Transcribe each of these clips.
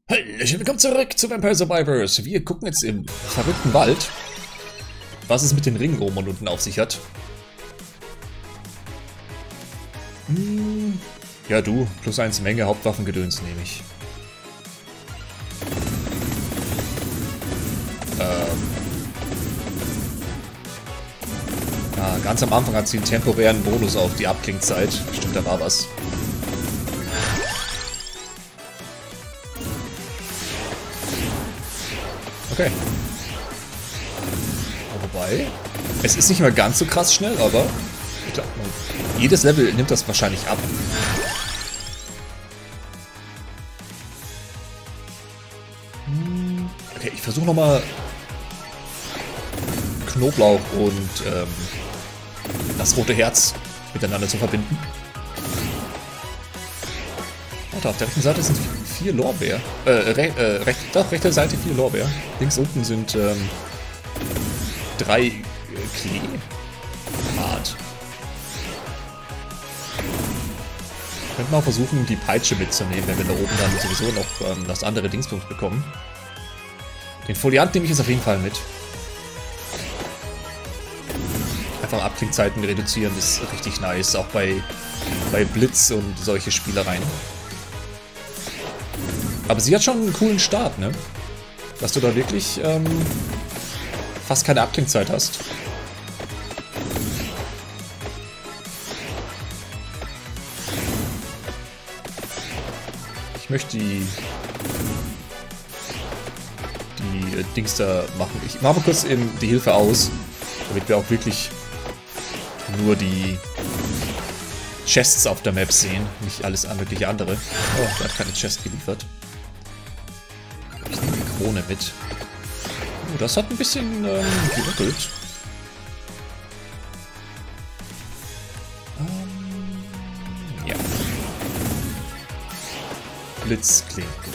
Hallöchen, willkommen zurück zu Vampire Survivors. Wir gucken jetzt im verrückten Wald, was es mit den Ringen oben und unten auf sich hat. Ja du, +1 Menge Hauptwaffengedöns nehme ich. Ganz am Anfang hat sie einen temporären Bonus auf die Abklingzeit. Stimmt, da war was. Okay. Wobei, es ist nicht mehr ganz so krass schnell, aber ich glaub, jedes Level nimmt das wahrscheinlich ab. Okay, ich versuche nochmal Knoblauch und das rote Herz miteinander zu verbinden. Warte, auf der rechten Seite sind 4 Lorbeer. Rechte Seite 4 Lorbeer. Links unten sind 3 Klee. Hart. Könnten wir auch versuchen, die Peitsche mitzunehmen, wenn wir da oben dann sowieso noch das andere Dingsbums bekommen. Den Foliant nehme ich jetzt auf jeden Fall mit. Einfach Abklingzeiten reduzieren ist richtig nice, auch bei Blitz und solche Spielereien. Aber sie hat schon einen coolen Start, ne? Dass du da wirklich fast keine Abklingzeit hast. Ich möchte die Dings da machen. Ich mache mal kurz eben die Hilfe aus, damit wir auch wirklich nur die Chests auf der Map sehen, nicht alles mögliche andere. Oh, da hat keine Chest geliefert. Ich nehme die Krone mit. Oh, das hat ein bisschen geruckelt. Ja. Blitz klingt gut.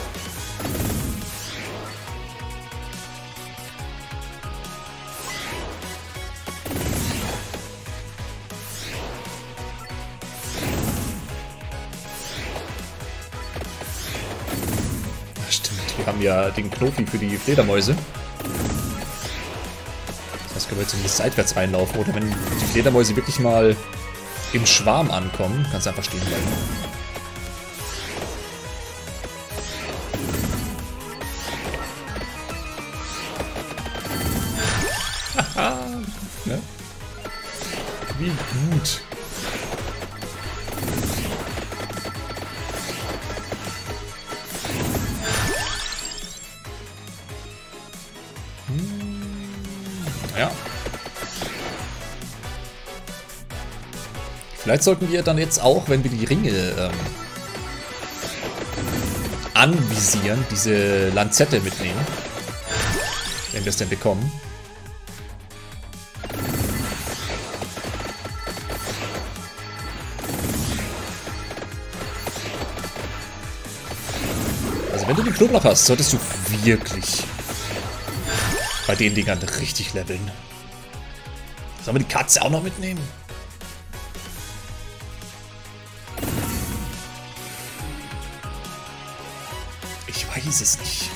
Wir haben ja den Knofi für die Fledermäuse. Das heißt, können wir jetzt zumindest seitwärts reinlaufen. Oder wenn die Fledermäuse wirklich mal im Schwarm ankommen, kannst du einfach stehen bleiben. Haha! Ne? Wie gut! Ja. Vielleicht sollten wir dann jetzt auch, wenn wir die Ringe anvisieren, diese Lanzette mitnehmen. Wenn wir es denn bekommen. Also wenn du den Knoblauch hast, solltest du wirklich bei den Dingern richtig leveln. Sollen wir die Katze auch noch mitnehmen? Ich weiß es nicht.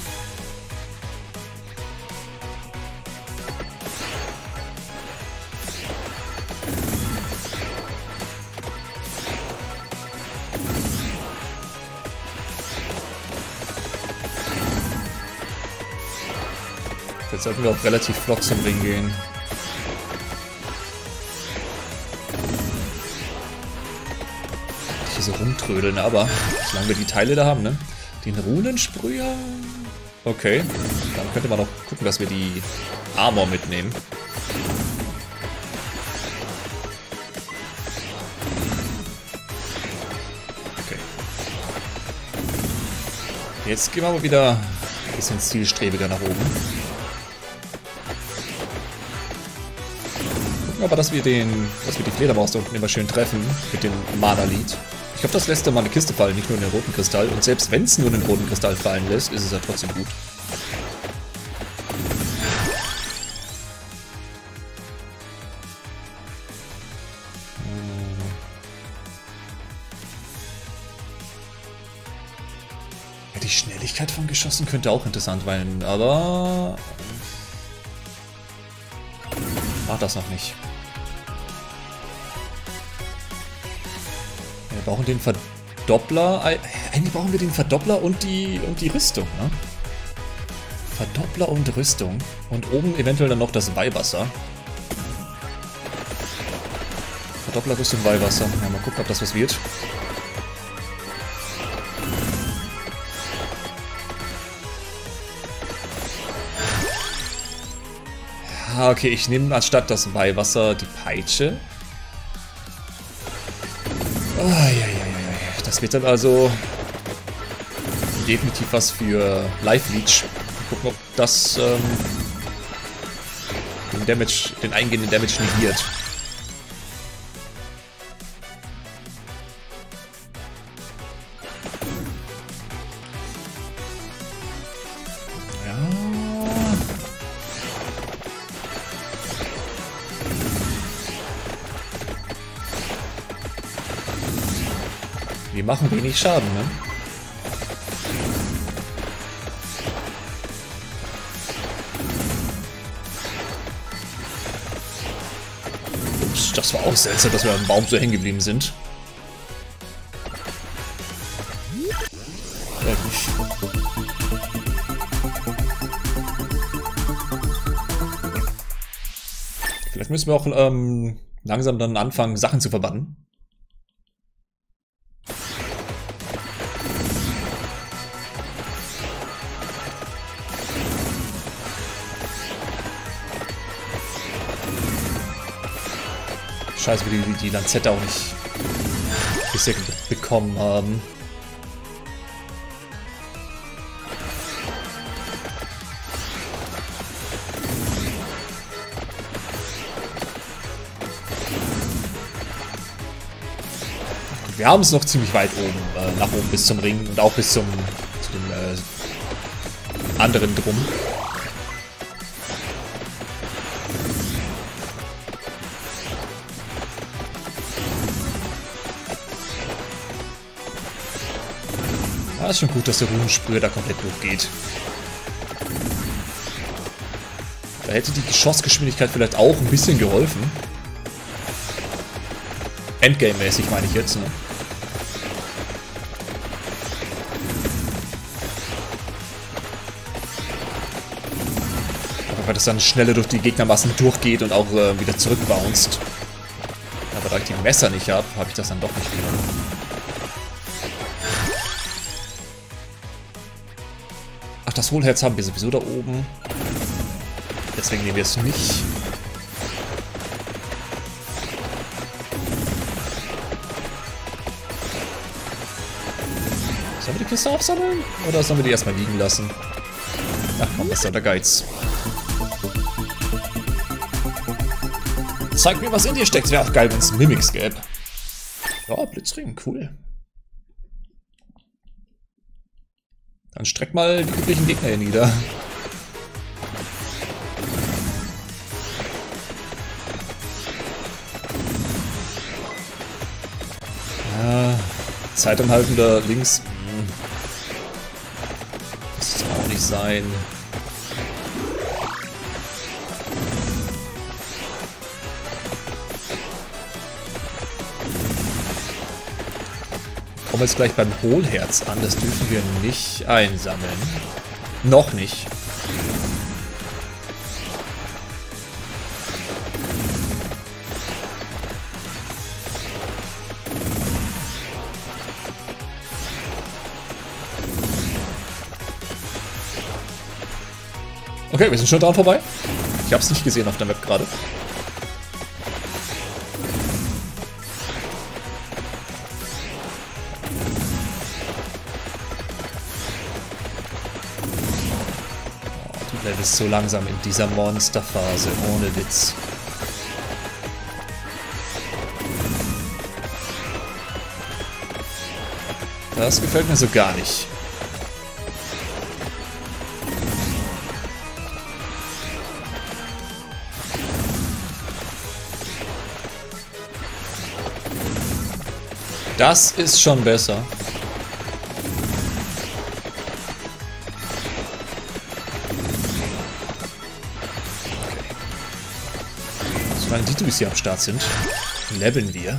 Jetzt sollten wir auch relativ flott zum Ring gehen. Hier so rumtrödeln, aber solange wir die Teile da haben, ne? Den Runensprüher? Okay, dann könnte man noch gucken, dass wir die Armor mitnehmen. Okay. Jetzt gehen wir aber wieder ein bisschen zielstrebiger nach oben. Aber dass wir die Fledermaus da unten immer schön treffen mit dem Mana-Lied. Ich hoffe, das lässt dann mal eine Kiste fallen, nicht nur den roten Kristall. Und selbst wenn es nur den roten Kristall fallen lässt, ist es ja trotzdem gut. Die Schnelligkeit von Geschossen könnte auch interessant sein, aber... War das noch nicht. Wir brauchen den Verdoppler. Eigentlich brauchen wir den Verdoppler und die Rüstung, ne? Verdoppler und Rüstung. Und oben eventuell dann noch das Weihwasser. Verdoppler, Rüstung, Weihwasser. Ja, mal gucken, ob das was wird. Okay, ich nehme anstatt das Weihwasser die Peitsche. Oh, ja. Das wird dann also definitiv was für Life Leech. Gucken, ob das den eingehenden Damage negiert. Die machen wenig Schaden, ne? Ups, das war auch seltsam, dass wir am Baum so hängen geblieben sind. Vielleicht müssen wir auch langsam dann anfangen, Sachen zu verbannen. Scheiße, wie die Lanzette auch nicht bisher bekommen haben. Wir haben es noch ziemlich weit oben, nach oben bis zum Ring und auch bis zu dem anderen drum. Ja, ist schon gut, dass der Runensprüher da komplett durchgeht. Da hätte die Geschossgeschwindigkeit vielleicht auch ein bisschen geholfen. Endgame-mäßig meine ich jetzt, ne? Aber weil das dann schneller durch die Gegnermassen durchgeht und auch wieder zurückbounced. Aber da ich die Messer nicht habe, habe ich das dann doch nicht genommen. Ach, das Hohlherz haben wir sowieso da oben. Deswegen nehmen wir es nicht. Sollen wir die Kiste aufsammeln? Oder sollen wir die erstmal liegen lassen? Ach komm, das ist ja der Geiz. Zeig mir, was in dir steckt. Wäre auch geil, wenn es Mimics gäbe. Ja, Blitzring, cool. Dann streck mal die üblichen Gegner hier nieder. Ja, Zeitanhaltender links. Muss es auch nicht sein. Kommen wir jetzt gleich beim Hohlherz an. Das dürfen wir nicht einsammeln. Noch nicht. Okay, wir sind schon dran vorbei. Ich habe es nicht gesehen auf der Map gerade. Du levelst so langsam in dieser Monsterphase, ohne Witz. Das gefällt mir so gar nicht. Das ist schon besser. Solange die Dubis hier am Start sind, leveln wir.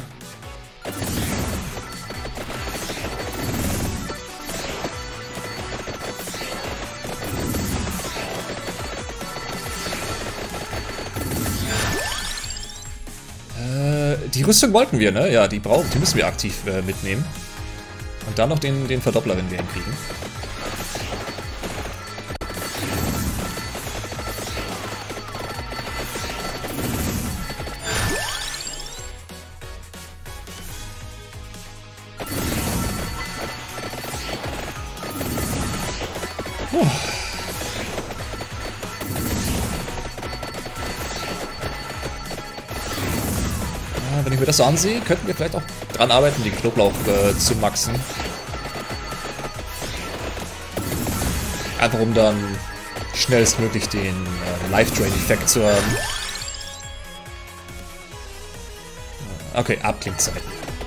Die Rüstung wollten wir, ne? Ja, die müssen wir aktiv mitnehmen. Und dann noch den Verdoppler, wenn wir ihn kriegen. Wenn ich mir das so ansehe, könnten wir vielleicht auch dran arbeiten, den Knoblauch zu maxen. Einfach um dann schnellstmöglich den Life-Drain-Effekt zu haben. Okay, Abklingzeit.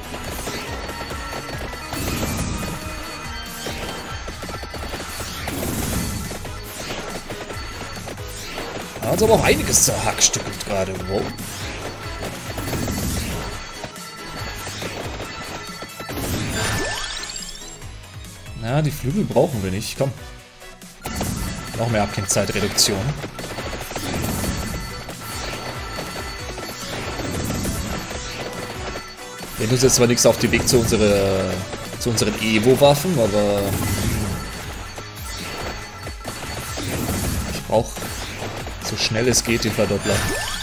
Also aber auch einiges zerhackstückelt gerade. Wow. Ja, die Flügel brauchen wir nicht. Komm. Noch mehr Abklingzeitreduktion. Wir tun jetzt zwar nichts auf dem Weg zu unseren Evo-Waffen, aber ich brauche so schnell es geht den Verdoppler.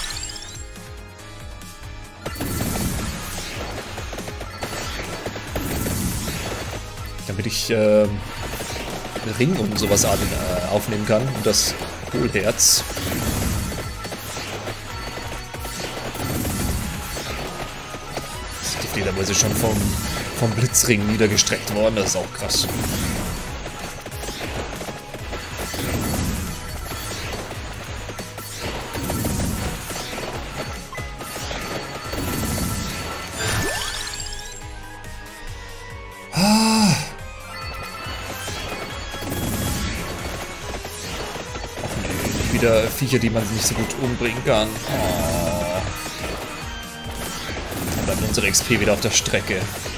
Damit ich Ring und sowas aufnehmen kann. Und das Hohlherz. Das ist die Fledermäuse schon vom Blitzring niedergestreckt worden. Das ist auch krass. Wieder Viecher, die man nicht so gut umbringen kann. Oh. Dann bleibt unsere XP wieder auf der Strecke.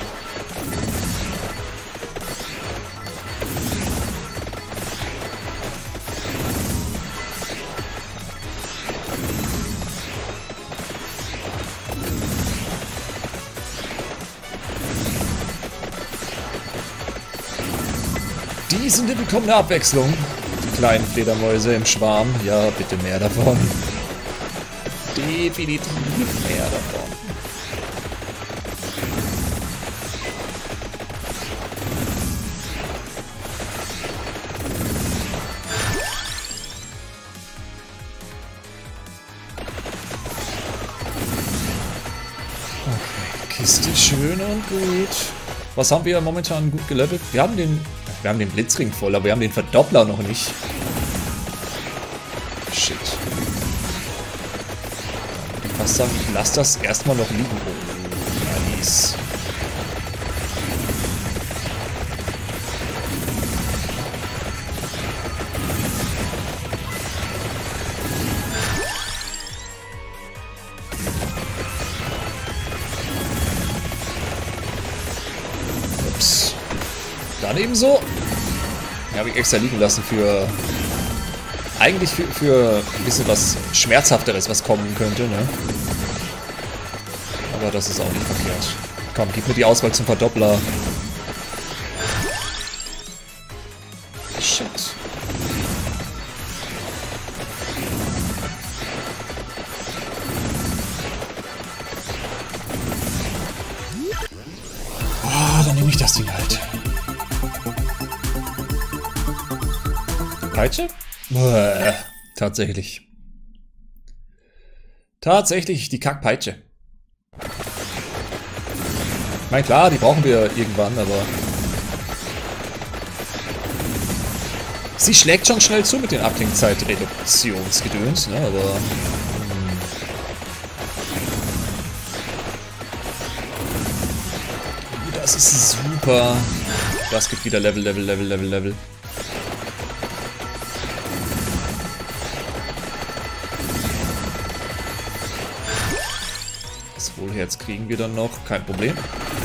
Die sind eine willkommene Abwechslung. Kleinen Fledermäuse im Schwarm. Ja, bitte mehr davon. Definitiv mehr davon. Okay, Kiste schön und gut. Was haben wir momentan gut gelevelt? Wir haben den Blitzring voll, aber wir haben den Verdoppler noch nicht. Shit. Ich würde fast sagen, ich lasse das erstmal noch liegen. Oh, nice. Ups. Dann ebenso. Ja, habe ich extra liegen lassen für... Eigentlich für ein bisschen was Schmerzhafteres, was kommen könnte, ne? Aber das ist auch nicht verkehrt. Komm, gib mir die Auswahl zum Verdoppler. Shit. Oh, dann nehme ich das Ding halt. Peitsche? Tatsächlich. Tatsächlich, die Kackpeitsche. Ich meine, klar, die brauchen wir irgendwann, aber... Sie schlägt schon schnell zu mit den Abklingzeitreduktionsgedöns, ne, aber... Das ist super. Das gibt wieder Level. Hohlherz kriegen wir dann noch, kein Problem.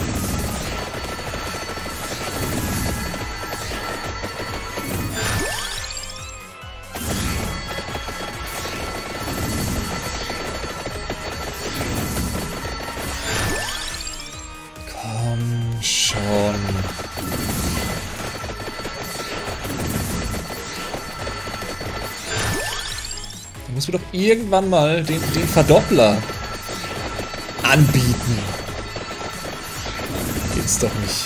Komm schon. Da muss mir doch irgendwann mal den Verdoppler anbieten. Geht's doch nicht.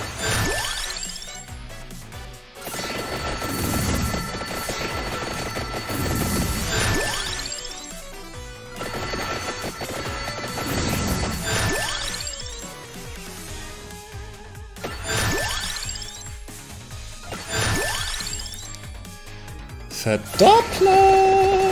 Verdoppler!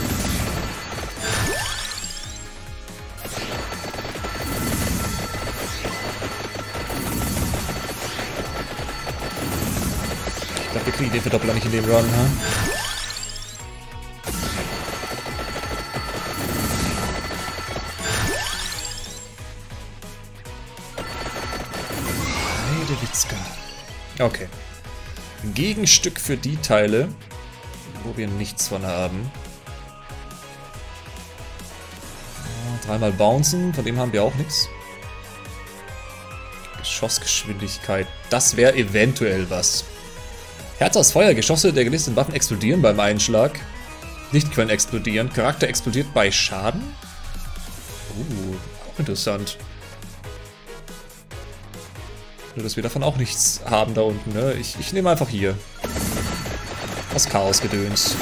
Ich glaube, wir kriegen den Verdoppler nicht in dem Run, ha? Heidewitzka. Okay. Ein Gegenstück für die Teile, wo wir nichts von haben. Dreimal Bouncen, von dem haben wir auch nichts. Geschossgeschwindigkeit, das wäre eventuell was. Herz aus Feuer, Geschosse der gelisteten Waffen explodieren beim Einschlag. Lichtquellen explodieren, Charakter explodiert bei Schaden. Auch interessant. Nur, dass wir davon auch nichts haben da unten, ne? Ich nehme einfach hier. Das Chaosgedöns.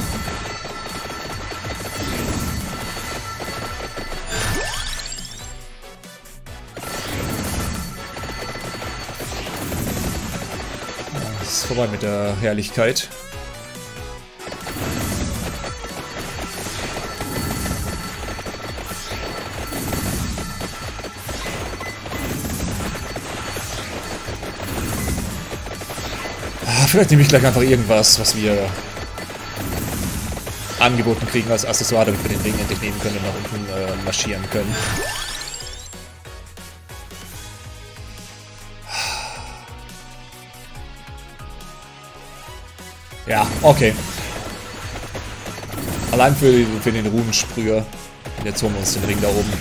Ist vorbei mit der Herrlichkeit. Vielleicht nehme ich gleich einfach irgendwas, was wir angeboten kriegen als Accessoire, damit wir den Ring endlich nehmen können und nach unten marschieren können. Ja, okay. Allein für den Runensprüher. Jetzt holen wir uns den Ring da oben.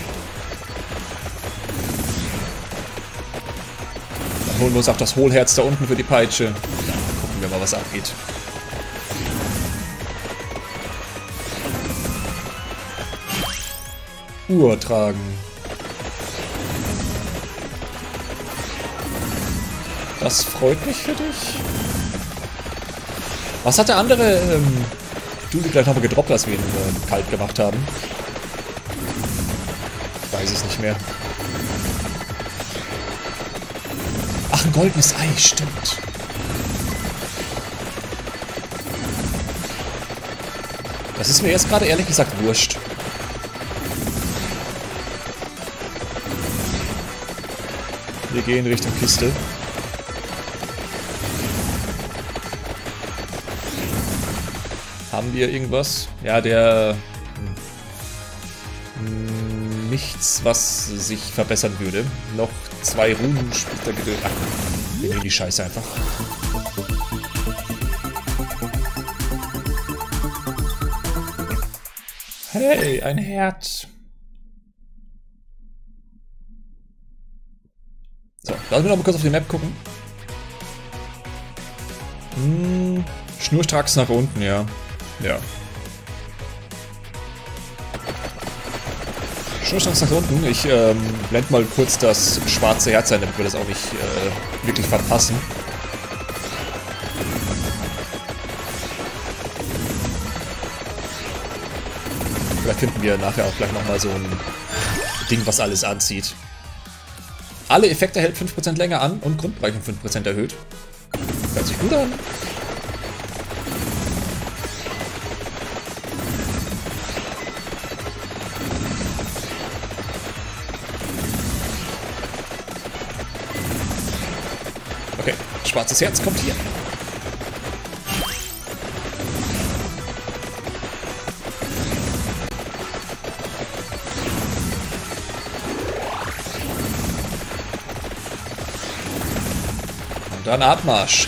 Dann holen wir uns auch das Hohlherz da unten für die Peitsche. Gucken wir mal, was abgeht. Uhr tragen. Das freut mich für dich. Was hat der andere Dude gleich nochmal gedroppt, als wir ihn kalt gemacht haben? Ich weiß es nicht mehr. Ach, ein goldenes Ei, stimmt. Das ist mir jetzt gerade ehrlich gesagt wurscht. Wir gehen Richtung Kiste. Haben wir irgendwas? Ja, der... nichts, was sich verbessern würde. Noch 2 Runensplitter gedönt. Ach, wir nehmen die Scheiße einfach. Hey, ein Herz. So, lassen wir noch mal kurz auf die Map gucken. Schnurstracks nach unten, ja. Ja. Schnurstracks nach unten. Ich blende mal kurz das schwarze Herz ein, damit wir das auch nicht wirklich verpassen. Vielleicht finden wir nachher auch gleich nochmal so ein Ding, was alles anzieht. Alle Effekte hält 5% länger an und Grundbereich um 5% erhöht. Hört sich gut an. Okay, schwarzes Herz kommt hier. Und dann Abmarsch.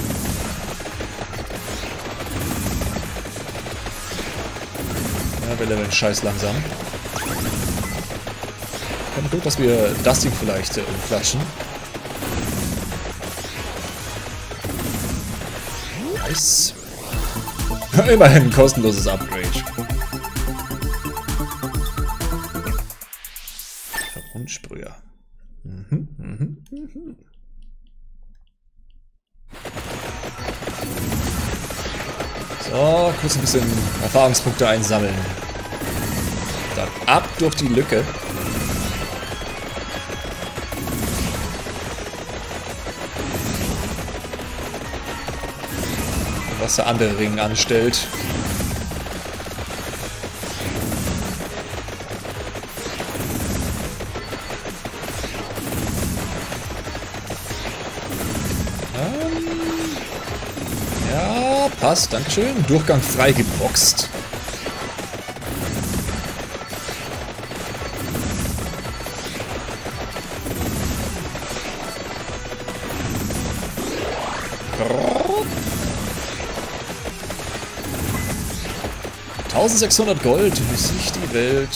Ja, wir leveln scheiß langsam. Kommt gut, dass wir das Ding vielleicht umklatschen. Nice. Immerhin ein kostenloses Upgrade. Verwundsprüher. So, kurz ein bisschen Erfahrungspunkte einsammeln. Dann ab durch die Lücke. Was der andere Ring anstellt. Ja, passt, dankeschön. Durchgang frei geboxt. $1600 Gold, besiegt die Welt.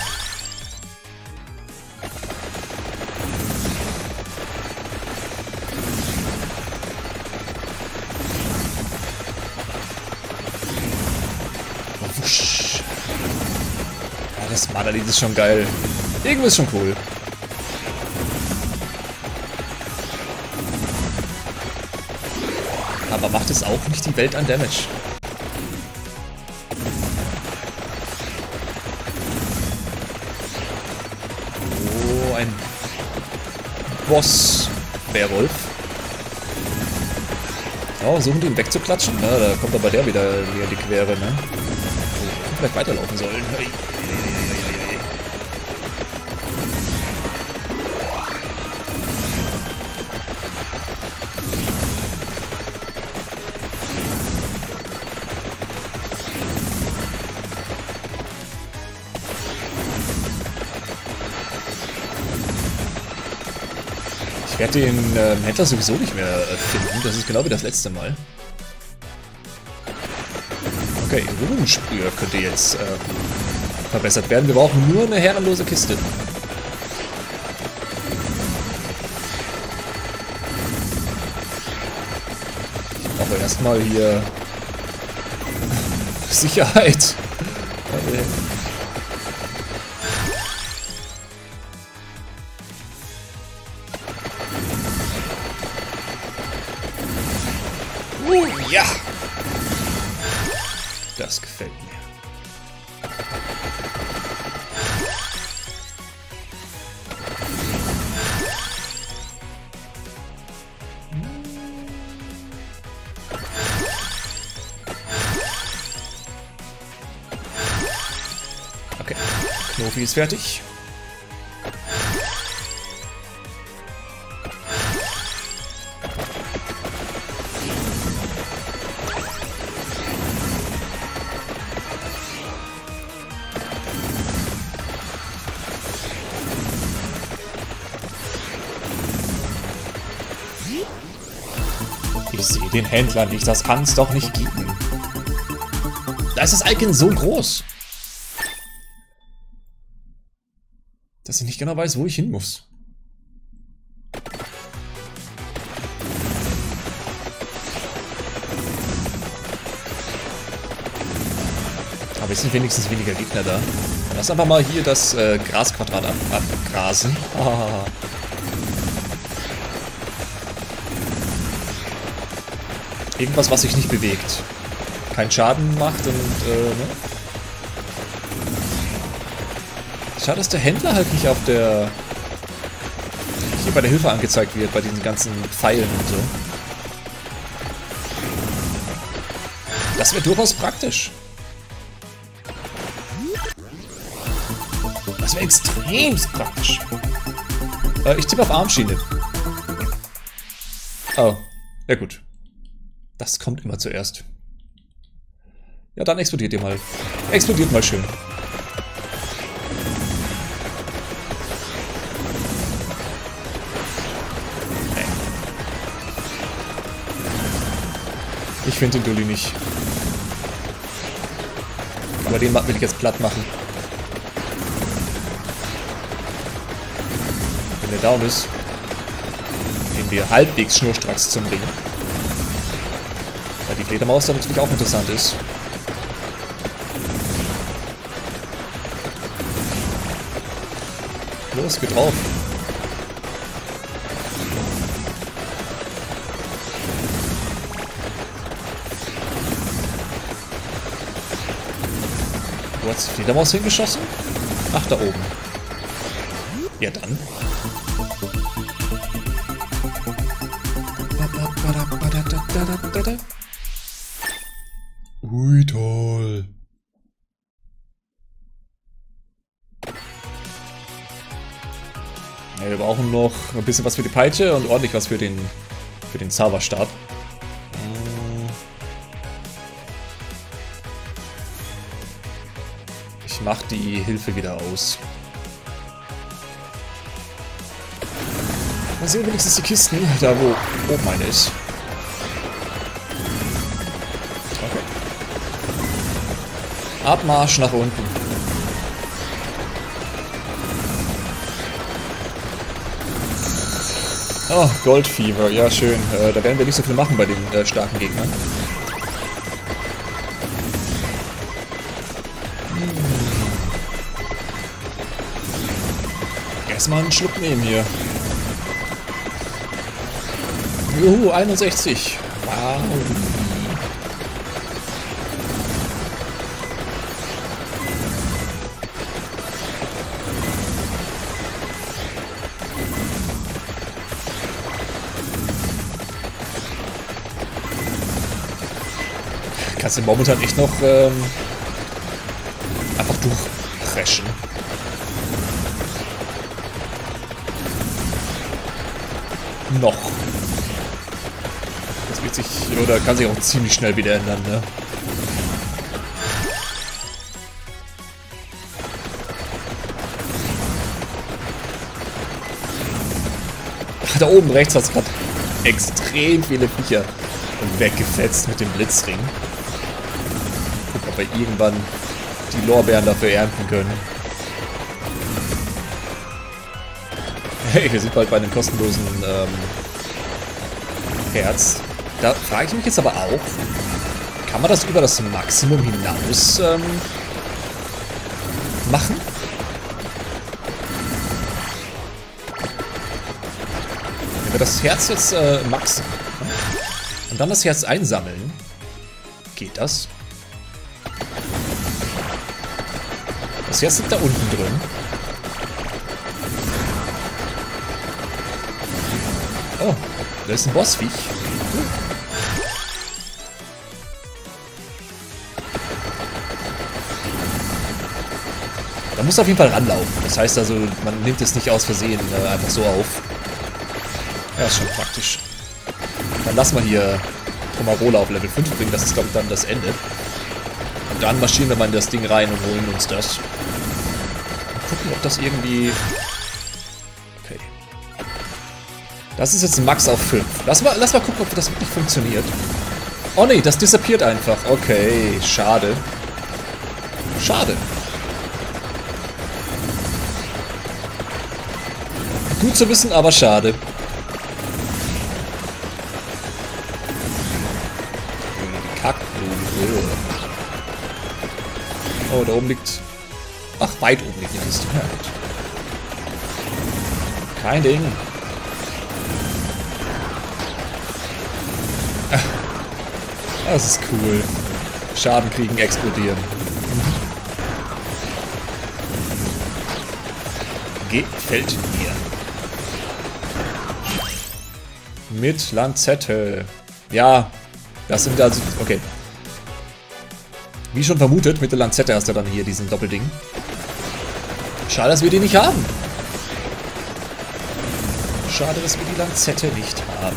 Wusch. Ja, das Mana-Lied ist schon geil. Irgendwie ist schon cool. Aber macht es auch nicht die Welt an Damage? Ein Boss-Werwolf. Oh, versuchen die ihn wegzuklatschen? Ja, da kommt aber der wieder in die Quere, ne? Oh, vielleicht weiterlaufen sollen. Ich werde den Händler sowieso nicht mehr finden. Das ist genau wie das letzte Mal. Okay, Runensprüher könnte jetzt verbessert werden. Wir brauchen nur eine herrenlose Kiste. Ich brauche erstmal hier Sicherheit. Ja! Das gefällt mir. Okay, Knofi ist fertig. Ich sehe den Händler nicht, das kann es doch nicht geben. Da ist das Icon so groß, dass ich nicht genau weiß, wo ich hin muss. Aber es sind wenigstens weniger Gegner da. Lass einfach mal hier das Grasquadrat abgrasen. Oh. Irgendwas, was sich nicht bewegt. Keinen Schaden macht und, ne? Schade, dass der Händler halt nicht auf der... hier bei der Hilfe angezeigt wird, bei diesen ganzen Pfeilen und so. Das wäre durchaus praktisch. Das wäre extrem praktisch. Ich tippe auf Armschiene. Oh, ja gut. Das kommt immer zuerst. Ja, dann explodiert ihr mal. Explodiert mal schön. Ich finde den Dulli nicht. Aber den will ich jetzt platt machen. Wenn der down ist, gehen wir halbwegs schnurstracks zum Ring. Weil die Fledermaus dann natürlich auch interessant ist. Los, geht drauf. Wo hat die Fledermaus hingeschossen? Ach, da oben. Ja, dann. Ui, toll. Ja, wir brauchen noch ein bisschen was für die Peitsche und ordentlich was für den Zauberstab. Ich mach die Hilfe wieder aus. Mal sehen wenigstens die Kisten, da wo oben eine ist. Okay. Abmarsch nach unten. Oh, Goldfever, ja schön. Da werden wir nicht so viel machen bei den starken Gegnern. Erstmal einen Schluck nehmen hier. Juhu, 61. Wow. Kannst du momentan echt noch einfach durchpreschen. Noch. Das wird sich, oder kann sich auch ziemlich schnell wieder ändern, ne? Da oben rechts hat es gerade extrem viele Viecher weggefetzt mit dem Blitzring. Gucken, ob wir irgendwann die Lorbeeren dafür ernten können. Hey, wir sind bald bei einem kostenlosen Herz. Da frage ich mich jetzt aber auch, kann man das über das Maximum hinaus machen? Wenn wir das Herz jetzt maxen und dann das Herz einsammeln, geht das? Das Herz liegt da unten drin. Oh, da ist ein Bossviech. Da muss auf jeden Fall ranlaufen. Das heißt also, man nimmt es nicht aus Versehen einfach so auf. Ja, ist schon praktisch. Dann lassen wir hier Tomarola auf Level 5 bringen. Das ist, glaube ich, dann das Ende. Und dann marschieren wir mal in das Ding rein und holen uns das. Mal gucken, ob das irgendwie... Okay. Das ist jetzt ein Max auf 5. Lass mal gucken, ob das wirklich funktioniert. Oh ne, das disappeart einfach. Okay, schade. Schade. Gut zu wissen, aber schade. Kackblumen. Oh, da oben liegt... Ach, weit oben liegt die Kiste. Ja, gut. Kein Ding. Das ist cool. Schaden kriegen, explodieren. Gefällt mir. Mit Lanzette. Ja, das sind also... Okay. Wie schon vermutet, mit der Lanzette hast du dann hier diesen Doppelding. Schade, dass wir die nicht haben. Schade, dass wir die Lanzette nicht haben.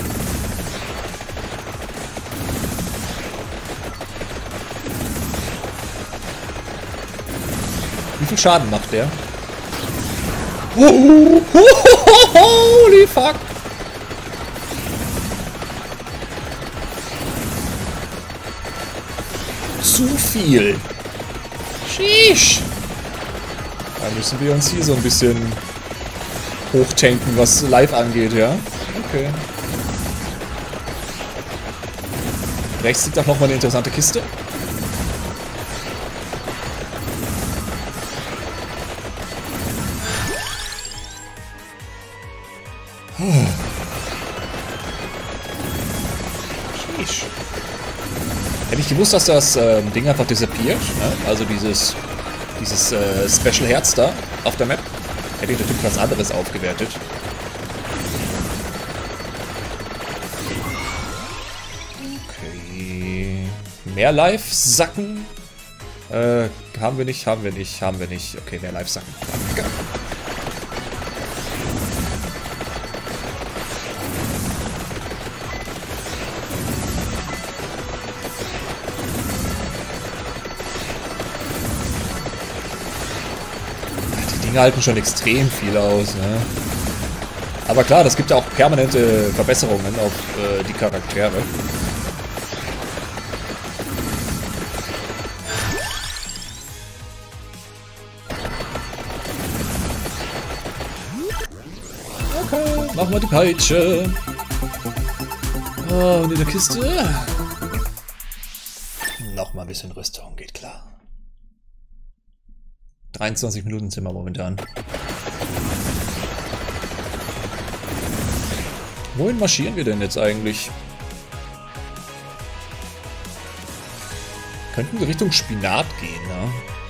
Wie viel Schaden macht der? Holy fuck! zu viel. Sheesh. Da müssen wir uns hier so ein bisschen hochtanken, was live angeht, ja? Okay. Rechts liegt auch nochmal eine interessante Kiste. Hätte ich gewusst, dass das Ding einfach disappeared, ne? Also dieses Special Herz da auf der Map, hätte ich natürlich was anderes aufgewertet. Okay. Mehr Live-Sacken? Haben wir nicht. Okay, mehr Live-Sacken. Halten schon extrem viel aus, ne? Aber klar, das gibt ja auch permanente Verbesserungen auf die Charaktere. Okay, machen wir die Peitsche. Oh, und in der Kiste. Nochmal ein bisschen Rüstung, geht klar. 23 Minuten sind wir momentan. Wohin marschieren wir denn jetzt eigentlich? Könnten wir Richtung Spinat gehen, ne?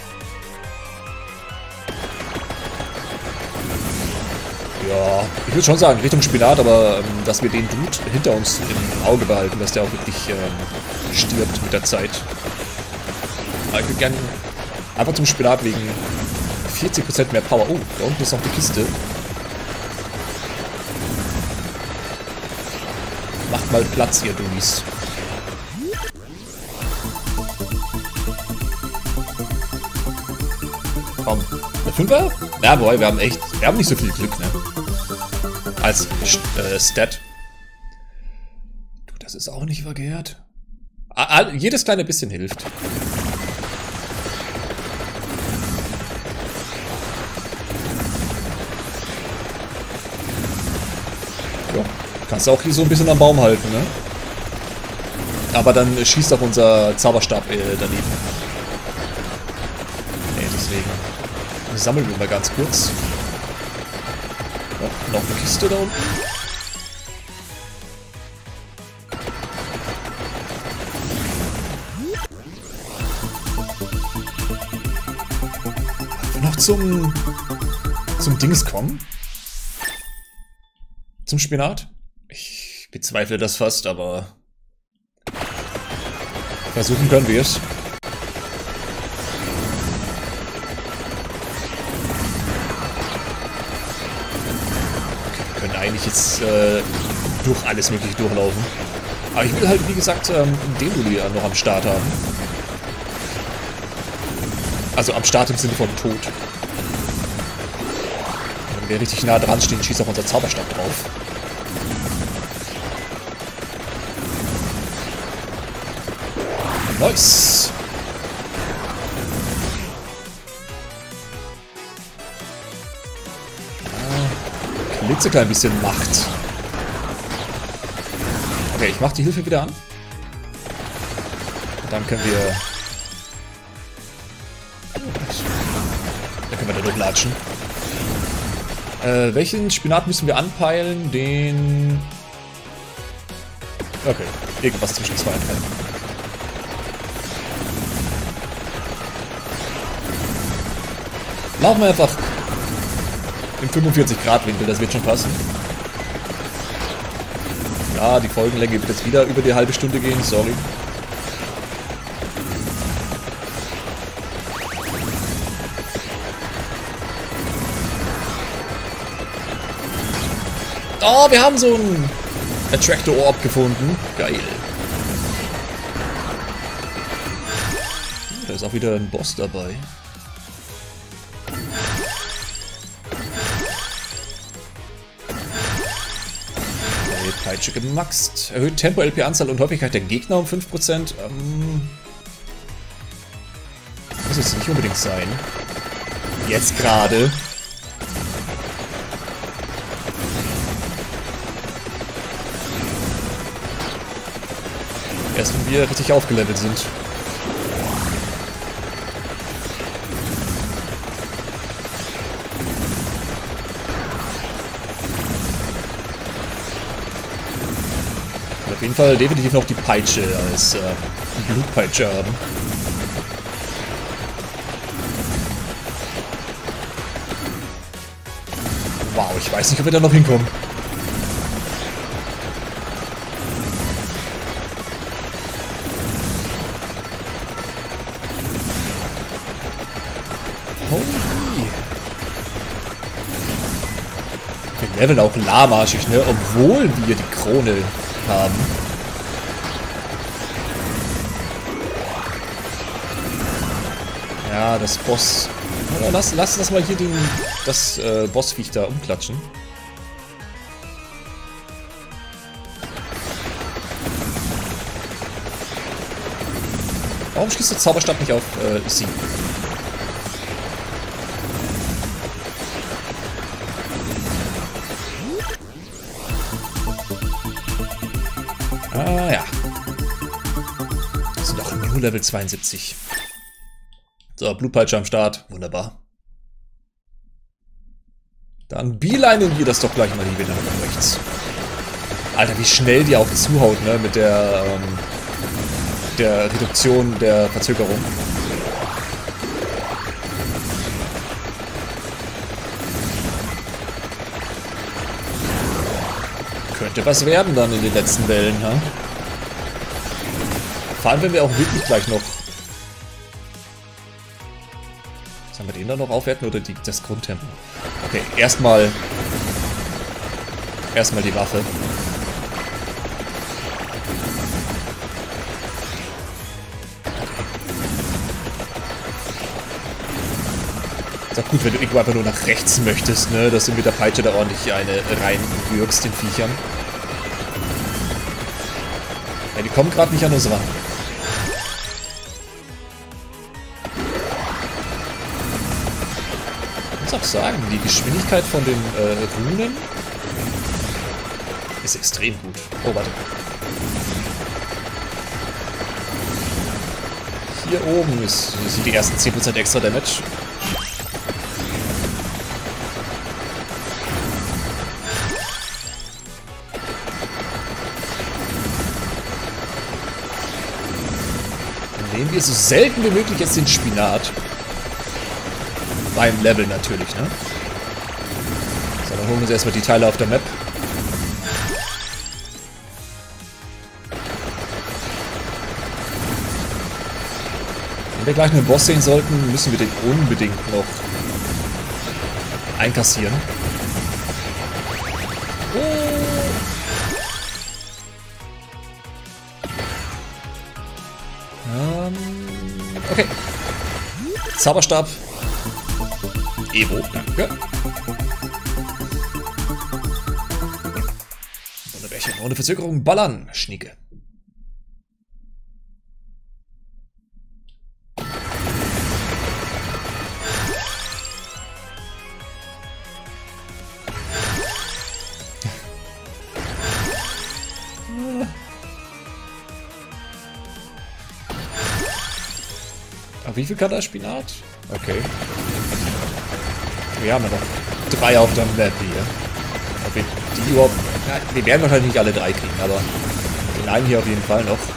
Ja, ich würde schon sagen Richtung Spinat, aber dass wir den Dude hinter uns im Auge behalten, dass der auch wirklich stirbt mit der Zeit. Aber ich würde gerne einfach zum Spinat wegen 40% mehr Power. Oh, da unten ist noch die Kiste. Macht mal Platz, ihr Dummies. Komm, eine 5er? Ja, boy, wir haben nicht so viel Glück, ne? Als Stat. Du, das ist auch nicht verkehrt. Jedes kleine bisschen hilft. Kannst du auch hier so ein bisschen am Baum halten, ne? Aber dann schießt auch unser Zauberstab daneben. Nee, deswegen sammeln wir mal ganz kurz. Oh, noch eine Kiste da unten. Ob wir noch zum Dings kommen? Zum Spinat? Ich bezweifle das fast, aber versuchen können wir es. Okay, wir können eigentlich jetzt durch alles mögliche durchlaufen. Aber ich will halt, wie gesagt, den Dulli noch am Start haben. Also am Start im Sinne von Tod. Wenn wir richtig nah dran stehen, schießt auch unser Zauberstab drauf. Nice! Klitzeklein bisschen Macht. Okay, ich mach die Hilfe wieder an. Und dann können wir... Dann können wir da durchlatschen. Welchen Spinat müssen wir anpeilen? Den... Okay, irgendwas zwischen zwei Anpeilen. Laufen wir einfach im 45-Grad-Winkel, das wird schon passen. Ja, die Folgenlänge wird jetzt wieder über die halbe Stunde gehen, sorry. Oh, wir haben so ein Attractor Orb gefunden. Geil. Da ist auch wieder ein Boss dabei. Peitsche gemaxt. Erhöht Tempo, LP-Anzahl und Häufigkeit der Gegner um 5%. Muss jetzt nicht unbedingt sein. Jetzt gerade. Erst wenn wir richtig aufgelevelt sind. Auf jeden Fall definitiv noch die Peitsche als Blutpeitsche haben. Wow, ich weiß nicht, ob wir da noch hinkommen. Holy. Wir leveln auch lahmarschig, ne? Obwohl wir die Krone haben. Ja, das Boss... Lass das mal hier das Bossviech da umklatschen. Warum schließt der Zauberstab nicht auf sie? Ah ja. Das sind doch nur Level 72. So, Blutpeitsche am Start. Wunderbar. Dann beelinen wir das doch gleich mal hier wieder nach rechts. Alter, wie schnell die auch zuhaut, ne? Mit der Reduktion der Verzögerung. Könnte was werden dann in den letzten Wellen, ha? Vor allem, wenn wir auch wirklich gleich noch... Sollen wir den da noch aufwerten oder das Grundtempo? Okay, erstmal die Waffe. Ist auch gut, wenn du irgendwo einfach nur nach rechts möchtest, ne? Dass du mit der Peitsche da ordentlich eine reinwürgst, den Viechern. Ja, die kommen gerade nicht an uns ran. Ich muss auch sagen, die Geschwindigkeit von den Runen ist extrem gut. Oh, warte. Hier oben sind die ersten 10% extra Damage. Nehmen wir so selten wie möglich jetzt den Spinat. Beim Level natürlich, ne? So, dann holen wir uns erstmal die Teile auf der Map. Wenn wir gleich einen Boss sehen sollten, müssen wir den unbedingt noch einkassieren. Okay. Zauberstab. Evo, danke. Wunderbärchen, ohne Verzögerung ballern, Schnieke. Aber wie viel kann der Spinat? Okay. Wir haben ja noch 3 auf der Map hier. Ob wir die überhaupt... Ja, wir werden wahrscheinlich nicht alle 3 kriegen, aber den einen hier auf jeden Fall noch.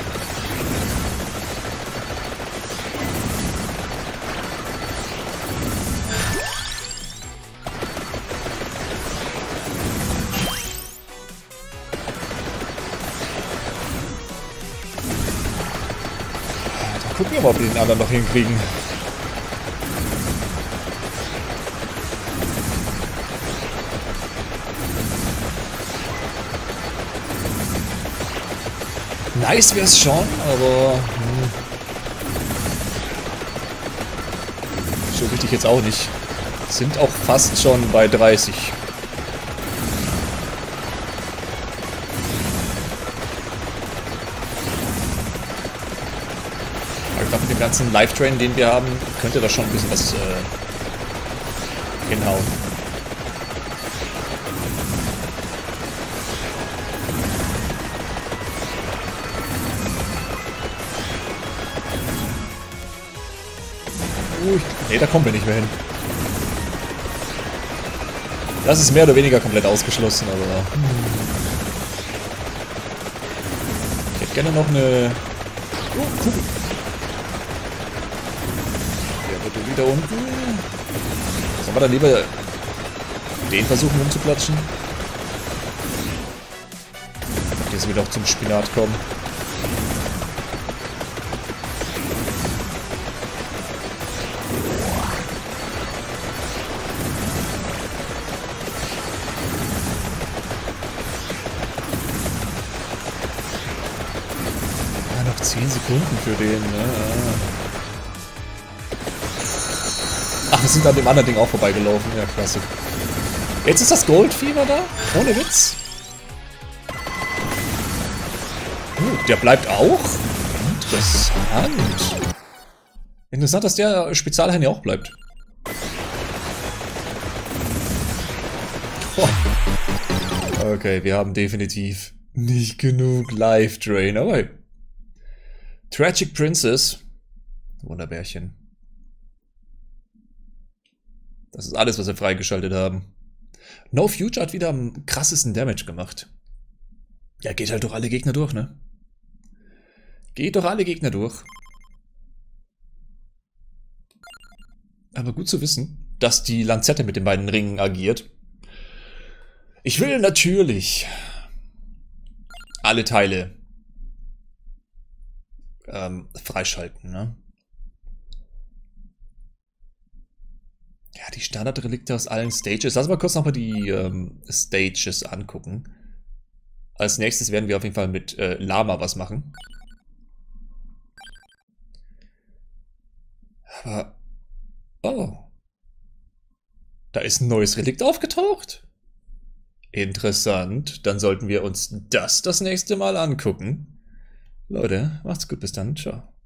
Gucken wir mal, ob wir den anderen noch hinkriegen. Nice wäre es schon, aber so richtig jetzt auch nicht. Sind auch fast schon bei 30. glaube, mit dem ganzen Live-Train, den wir haben, könnte da schon ein bisschen was hinhauen. Ne, da kommen wir nicht mehr hin. Das ist mehr oder weniger komplett ausgeschlossen, aber... Ich hätte gerne noch eine... Oh, Kugel. Ja, bitte wieder unten. Sollen wir dann lieber den versuchen umzuklatschen? Jetzt wird auch zum Spinat kommen. Ja, noch 10 Sekunden für den, ne? Ach, wir sind an dem anderen Ding auch vorbeigelaufen. Ja, klasse. Jetzt ist das Goldfieber da? Ohne Witz. Der bleibt auch? Interessant. Interessant, dass der Spezialheini auch bleibt. Oh. Okay, wir haben definitiv nicht genug Live-Drain, aber hey. Tragic Princess. Wunderbärchen. Das ist alles, was wir freigeschaltet haben. No Future hat wieder am krassesten Damage gemacht. Ja, geht halt durch alle Gegner durch, ne? Geht doch alle Gegner durch. Aber gut zu wissen, dass die Lanzette mit den beiden Ringen agiert. Ich will natürlich alle Teile freischalten, ne? Ja, die Standardrelikte aus allen Stages. Lass mal kurz nochmal die Stages angucken. Als nächstes werden wir auf jeden Fall mit Lama was machen. Aber... Oh. Da ist ein neues Relikt aufgetaucht. Interessant. Dann sollten wir uns das nächste Mal angucken. Leute, macht's gut, bis dann. Ciao.